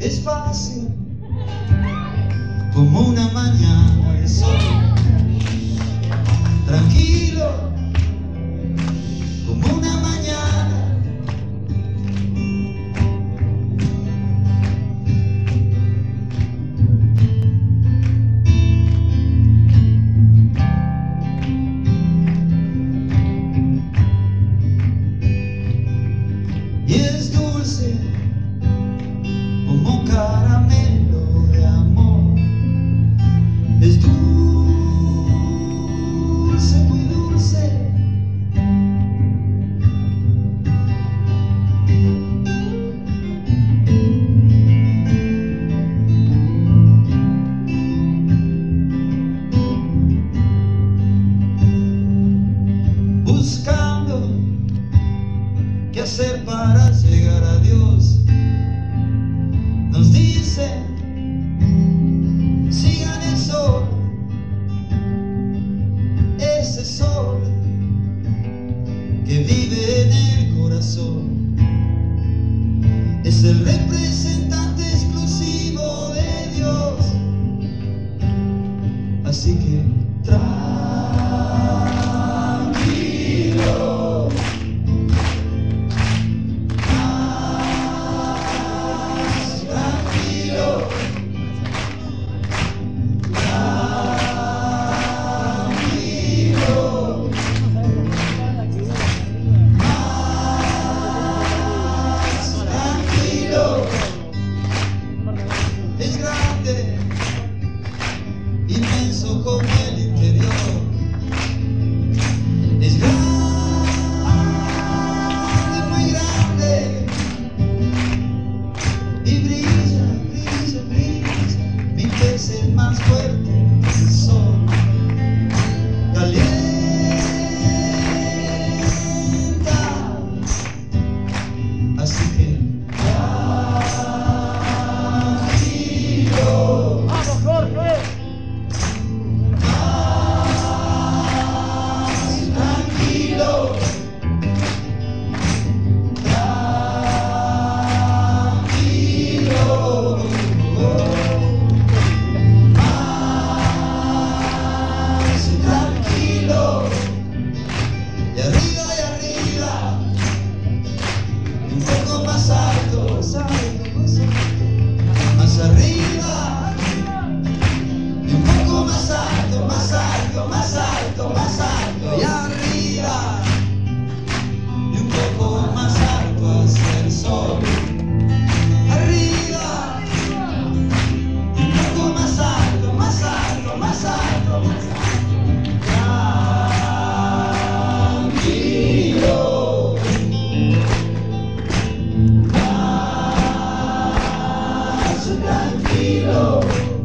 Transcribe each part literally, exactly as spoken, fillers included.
Es fácil como una mañana de sol, tranquilo como una mañana. Y es dulce como un caramelo de amor. Es dulce, muy dulce. Buscando qué hacer para llegar a Dios, nos dice: sigan el sol, ese sol que vive en el corazón. Es el representante exclusivo de Dios. Así que tranquilo, más tranquilo, tranquilo, más tranquilo. Es grande, inmenso como el interior. Es grande, muy grande, y brilla, brilla, brilla mil veces más fuerte que el sol. Calienta, así que tranquilo. ¡Vamos, Jorge! Tranquilo, tranquilo, más tranquilo, y arriba y arriba, y un poco más alto, más alto, más alto, más arriba, y un poco más alto, más alto, más alto, más alto, y arriba, y un poco más alto hacia el sol. Arriba, y un poco más alto, más alto, más alto, más alto. Tranquilo, más tranquilo.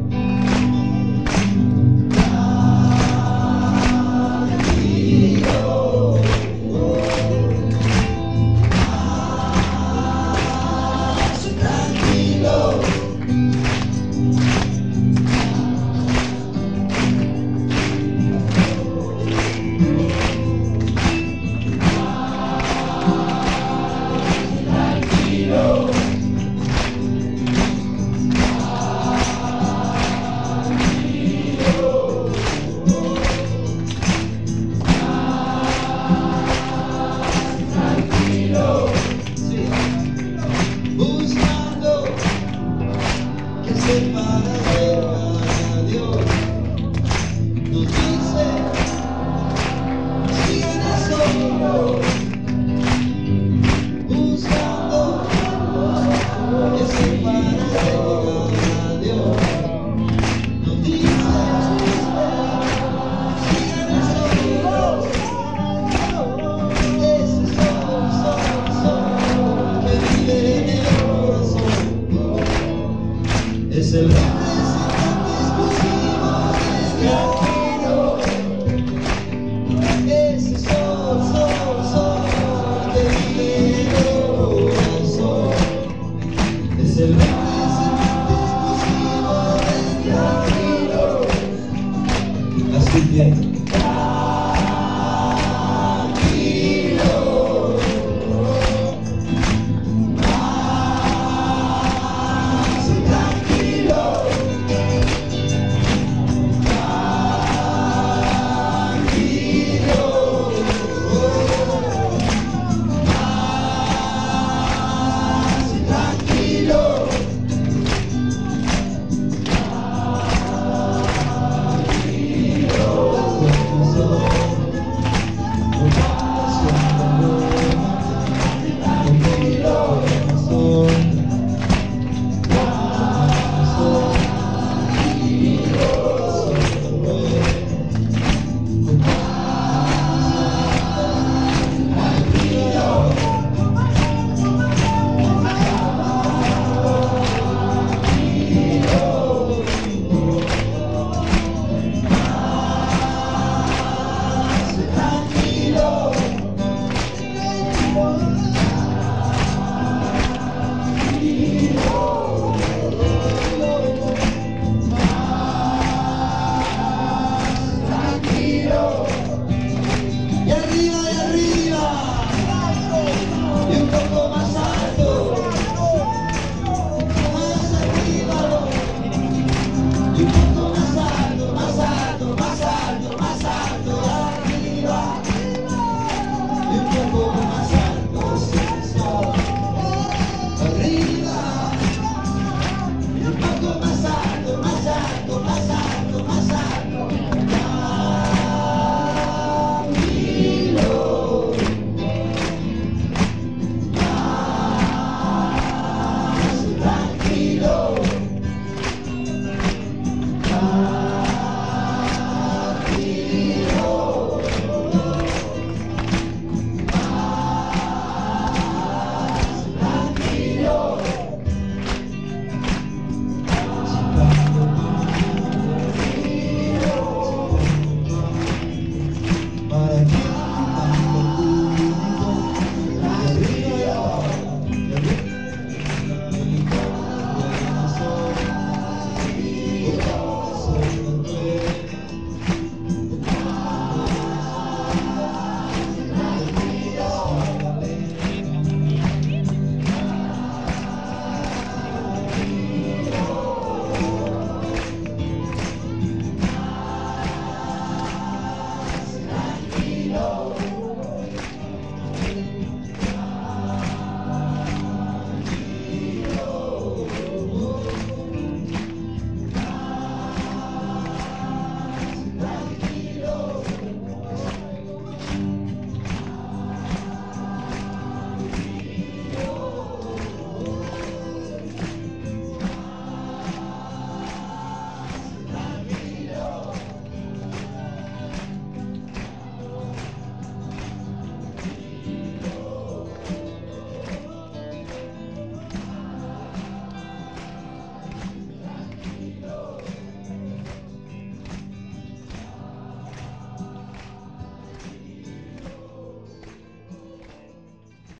Buscando qué hacer para llegar a Dios, nos dice: sigan el sol. Buscando qué hacer para llegar a Dios, nos dice: sigan el sol. Ese sol, sol, sol que vive en el corazón. Es el